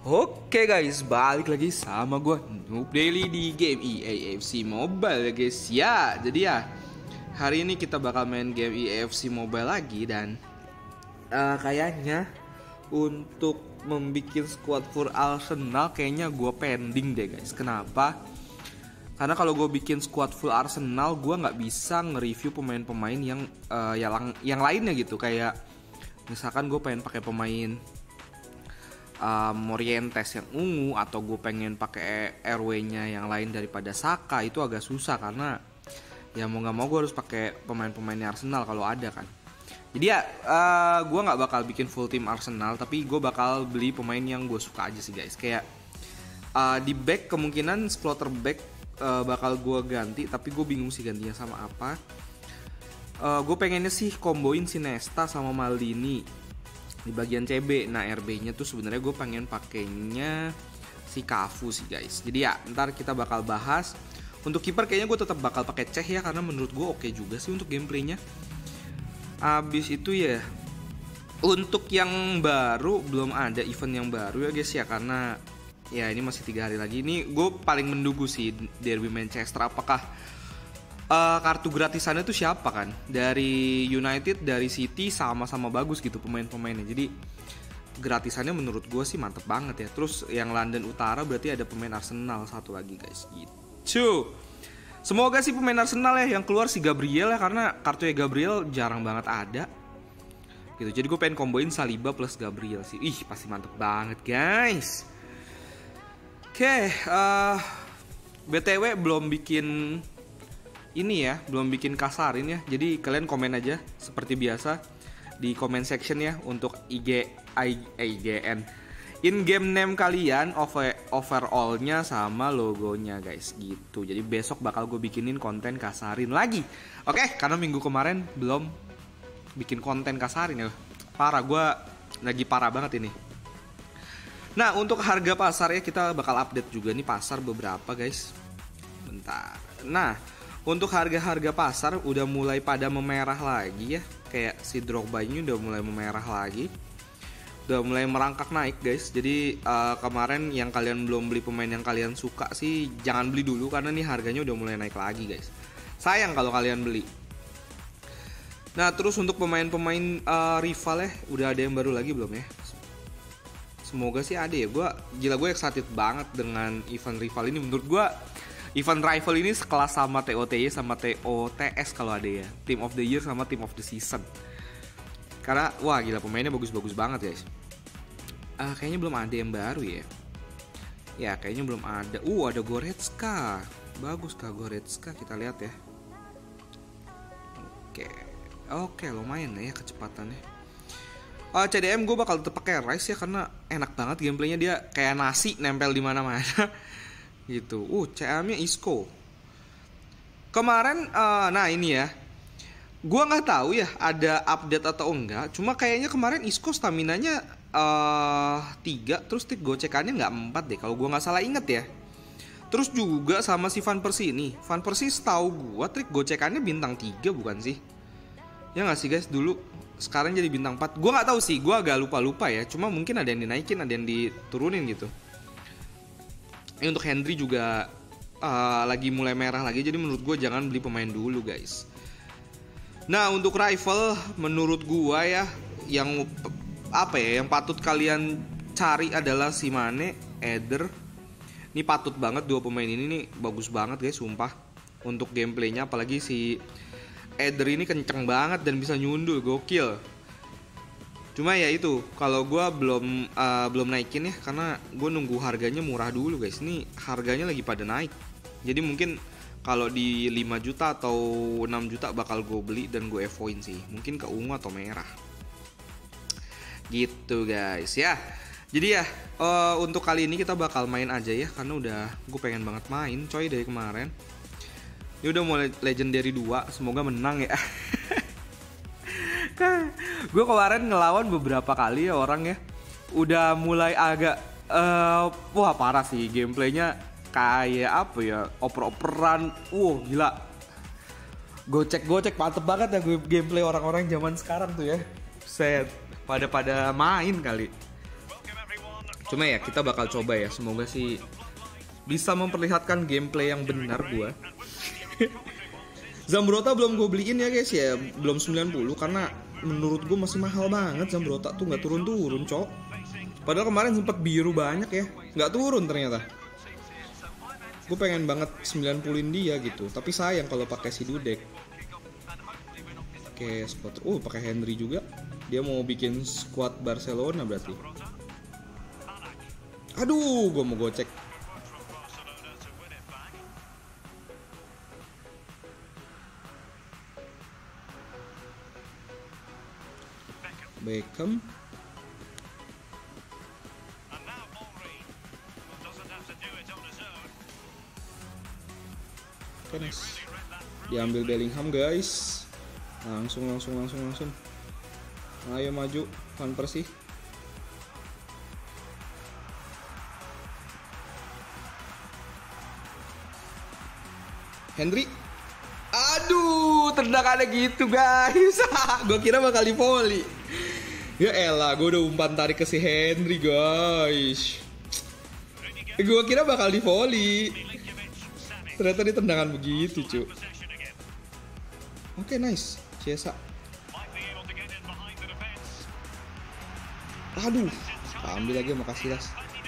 Oke guys, balik lagi sama gue Noob Daily di game EAFC Mobile ya guys. Ya, jadi ya hari ini kita bakal main game EAFC Mobile lagi. Dan kayaknya untuk membuat squad for Arsenal kayaknya gue pending deh guys. Kenapa? Karena kalau gue bikin squad full Arsenal, gue nggak bisa nge-review pemain-pemain yang lainnya gitu. Kayak misalkan gue pengen pakai pemain Morientes yang ungu, atau gue pengen pakai RW-nya yang lain daripada Saka, itu agak susah karena ya mau nggak mau gue harus pakai pemain-pemainnya Arsenal kalau ada kan. Jadi ya gue nggak bakal bikin full team Arsenal, tapi gue bakal beli pemain yang gue suka aja sih guys. Kayak di back kemungkinan Splotter back bakal gue ganti, tapi gue bingung sih gantinya sama apa. Gue pengennya sih komboin si Nesta sama Maldini di bagian CB. Nah RB-nya tuh sebenarnya gue pengen pakainya si Cafu sih guys. Jadi ya ntar kita bakal bahas. Untuk kiper kayaknya gue tetap bakal pakai Cech ya, karena menurut gue oke juga sih untuk gameplaynya. Abis itu ya untuk yang baru belum ada event yang baru ya guys ya, karena ya ini masih 3 hari lagi. Ini gue paling menunggu sih Derby Manchester. Apakah kartu gratisannya tuh siapa kan? Dari United, dari City sama-sama bagus gitu pemain-pemainnya. Jadi gratisannya menurut gue sih mantep banget ya. Terus yang London Utara berarti ada pemain Arsenal satu lagi guys gitu. Semoga sih pemain Arsenal ya yang keluar si Gabriel ya, karena kartunya Gabriel jarang banget ada gitu. Jadi gue pengen komboin Saliba plus Gabriel sih. Ih pasti mantep banget guys. Oke, BTW belum bikin ini ya, belum bikin kasarin ya. Jadi kalian komen aja seperti biasa di comment section ya untuk IGN in-game name kalian, overall-nya sama logonya guys gitu. Jadi besok bakal gue bikinin konten kasarin lagi. Oke, karena minggu kemarin belum bikin konten kasarin ya. Parah, gue lagi parah banget ini. Nah untuk harga pasar ya kita bakal update juga nih pasar beberapa guys. Bentar. Nah untuk harga-harga pasar udah mulai pada memerah lagi ya. Kayak si Drogba ini udah mulai memerah lagi, udah mulai merangkak naik guys. Jadi kemarin yang kalian belum beli pemain yang kalian suka sih jangan beli dulu, karena nih harganya udah mulai naik lagi guys. Sayang kalau kalian beli. Nah terus untuk pemain-pemain rival ya, udah ada yang baru lagi belum ya? Semoga sih ada ya. Gue excited banget dengan event rival ini. Menurut gue event rival ini sekelas sama TOTY sama TOTS kalau ada ya. Team of the Year sama Team of the Season. Karena wah gila pemainnya bagus-bagus banget guys. Kayaknya belum ada yang baru ya. Ya kayaknya belum ada. Ada Goretzka. Bagus kah Goretzka, kita lihat ya. Oke lumayan ya kecepatannya. CDM gue bakal tetap pakai Rice ya, karena enak banget gameplaynya, dia kayak nasi nempel di mana-mana. Gitu. CM-nya Isco. Kemarin nah ini ya. Gua nggak tahu ya ada update atau enggak. Cuma kayaknya kemarin Isco staminanya 3, terus trik gocekannya nggak 4 deh kalau gua nggak salah inget ya. Terus juga sama si Van Persie ini. Van Persie setahu gua trik gocekannya bintang 3 bukan sih? Ya nggak sih guys dulu. Sekarang jadi bintang 4. Gua nggak tahu sih, gua agak lupa-lupa ya. Cuma mungkin ada yang dinaikin, ada yang diturunin gitu. Ini untuk Henry juga lagi mulai merah lagi. Jadi menurut gue jangan beli pemain dulu guys. Nah untuk rival menurut gue ya yang yang patut kalian cari adalah si Mane, Eder. Ini patut banget, dua pemain ini nih bagus banget guys sumpah. Untuk gameplaynya apalagi si Eder ini kenceng banget dan bisa nyundul, gokil. Cuma ya itu, kalau gue belum naikin ya, karena gue nunggu harganya murah dulu guys. Ini harganya lagi pada naik. Jadi mungkin kalau di 5 juta atau 6 juta bakal gue beli dan gue evoin sih. Mungkin ke ungu atau merah. Gitu guys ya. Jadi ya untuk kali ini kita bakal main aja ya, karena gue pengen banget main coy dari kemarin. Ini udah mulai legendary 2, semoga menang ya. Gue kemarin ngelawan beberapa kali ya orang ya, udah mulai agak wah parah sih gameplaynya, kayak apa ya, oper-operan, gila, gocek mantep banget ya gameplay orang-orang zaman sekarang tuh ya. Set pada main kali. Cuma ya kita bakal coba ya, semoga sih bisa memperlihatkan gameplay yang benar gua. Zambrotta belum gue beliin ya guys ya, belum 90 karena menurut gue masih mahal banget. Zambrotta tuh nggak turun-turun cok. Padahal kemarin sempet biru banyak ya, nggak turun ternyata. Gue pengen banget 90-in dia gitu, tapi sayang kalau pakai si Dudek. Oke, squad. Pakai Henry juga. Dia mau bikin squad Barcelona berarti. Aduh, gue mau gocek. Beckham. Oke, nice. Diambil Bellingham guys. Langsung. Ayo maju Van Persie. Henry. Aduh, tendangannya gitu guys. Gue kira bakal di volley. Ya elah, gue udah umpan tarik ke si Henry guys. Gue kira bakal di volley. Ternyata dia tendangan begitu cu. Oke, nice. Ciesa. Aduh, ambil lagi sama Casillas.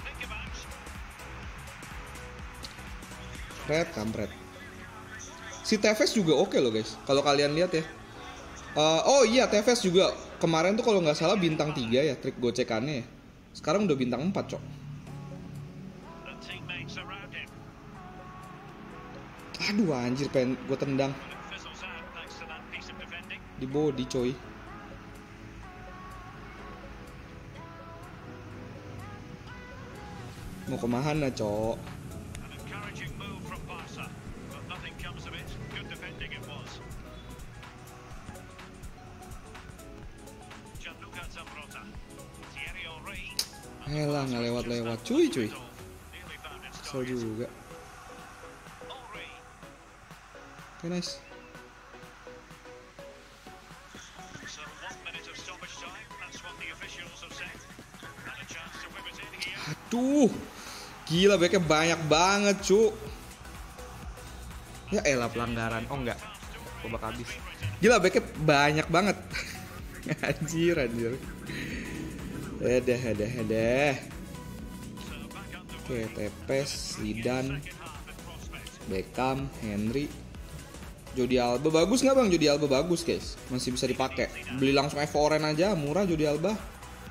Red kampret. Si Tevez juga oke loh guys. Kalau kalian lihat ya. Oh iya, Tevez juga kemarin tuh kalau nggak salah bintang 3 ya trik gocekannya ya. Sekarang udah bintang 4 cok. Aduh anjir, pengen gue tendang di body coy. Mau kemana cok? Elah, nggak lewat cuy. Kesel juga. Oke, nice. Aduh, gila backnya banyak banget cu. Ya elah, pelanggaran. Oh enggak, gue bakal habis. Gila backnya banyak banget. Anjir. Ada. Oke, Tepes, Zidane, Beckham, Henry, Jordi Alba. Bagus nggak bang? Jordi Alba bagus guys, masih bisa dipakai. Beli langsung F4 aja, murah Jordi Alba.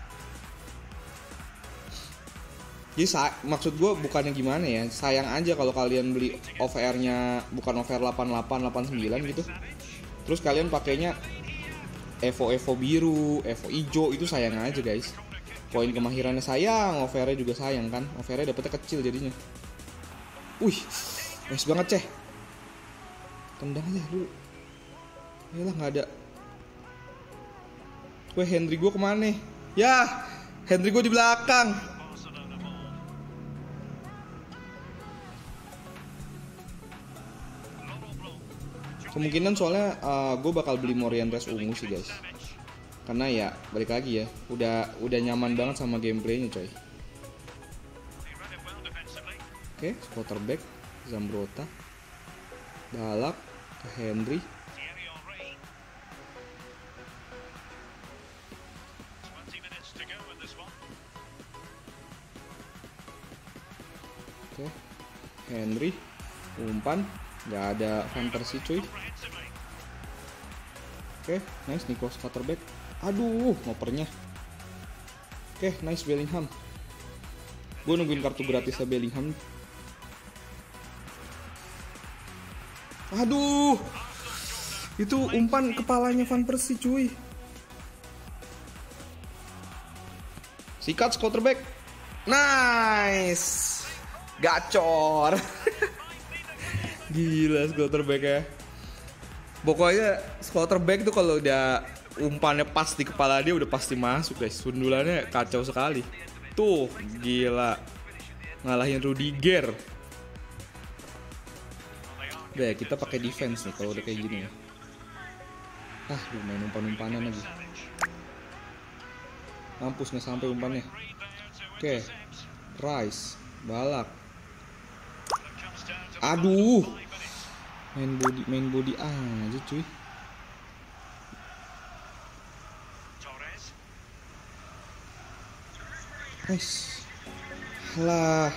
Jadi maksud gue bukannya gimana ya, sayang aja kalau kalian beli OVR-nya bukan OVR 88, 89 gitu. Terus kalian pakainya Evo biru, Evo hijau, itu sayang aja guys. Poin kemahirannya sayang, OVR-nya juga sayang kan. OVR-nya dapetnya kecil jadinya. Wih, nice banget ceh. Tendang aja dulu. Yalah, nggak ada. Henry gue kemana? Ya, Henry gue di belakang. Kemungkinan soalnya gue bakal beli Morientes ungu sih guys. Karena ya balik lagi ya, udah nyaman banget sama gameplaynya coy. Oke, quarterback Zambrotta, Balak ke Henry. Oke, Henry umpan, nggak ada Van Persie cuy. Oke, nice Nikos quarterback. Aduh, ngopernya. Oke, nice Bellingham. Gue nungguin kartu gratisnya Bellingham. Aduh, itu umpan kepalanya Van Persie cuy. Sikat quarterback. Nice. Gacor. Gila quarterback ya. Pokoknya quarterback tuh kalau udah umpannya pas di kepala dia udah pasti masuk guys. Sundulannya kacau sekali. Tuh, gila. Ngalahin Rudiger. Udah ya, kita pakai defense nih kalau udah kayak gini ya. Main umpan-umpanan lagi. Mampus nggak sampai umpannya. Oke. Rice, Balak. Aduh. Main body aja cuy. Nice. Lah.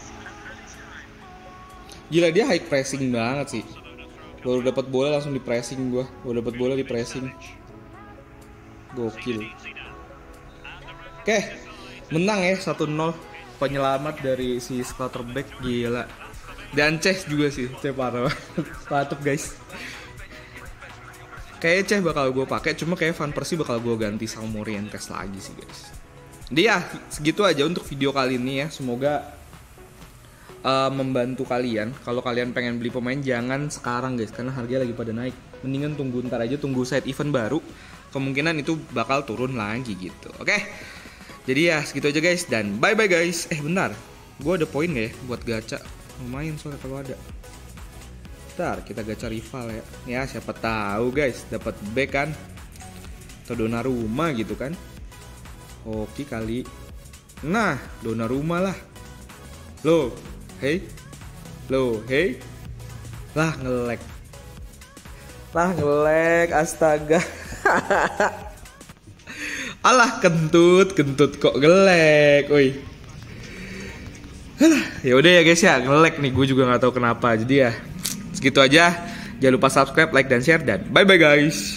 Gila dia high pressing banget sih. Baru dapat bola langsung di pressing gua. Baru dapat bola di pressing. Gokil. Oke. Menang ya 1-0. Penyelamat dari si quarterback, gila. Dan Ceh juga sih, Ceh parah. Mantep guys. Kayaknya Ceh bakal gue pakai, cuma kayak Van Persie bakal gue ganti sama Morientes lagi sih guys. Jadi ya segitu aja untuk video kali ini ya. Semoga membantu kalian. Kalau kalian pengen beli pemain jangan sekarang guys, karena harganya lagi pada naik. Mendingan tunggu ntar aja, tunggu side event baru. Kemungkinan itu bakal turun lagi gitu. Oke. Jadi ya segitu aja guys, dan bye bye guys. Bentar, gue ada poin gak ya buat gacha? Lumayan soalnya kalau ada. Ntar kita gacha rival ya. Ya siapa tahu guys dapat back kan, atau Donnarumma gitu kan. Oke kali. Nah Donnarumma lah. Loh hey. Lah ngelek astaga. Alah kentut kok gelek, woi. Ya udah ya guys ya, ngelek nih, gue juga nggak tahu kenapa. Jadi ya segitu aja. Jangan lupa subscribe, like dan share, dan bye bye guys.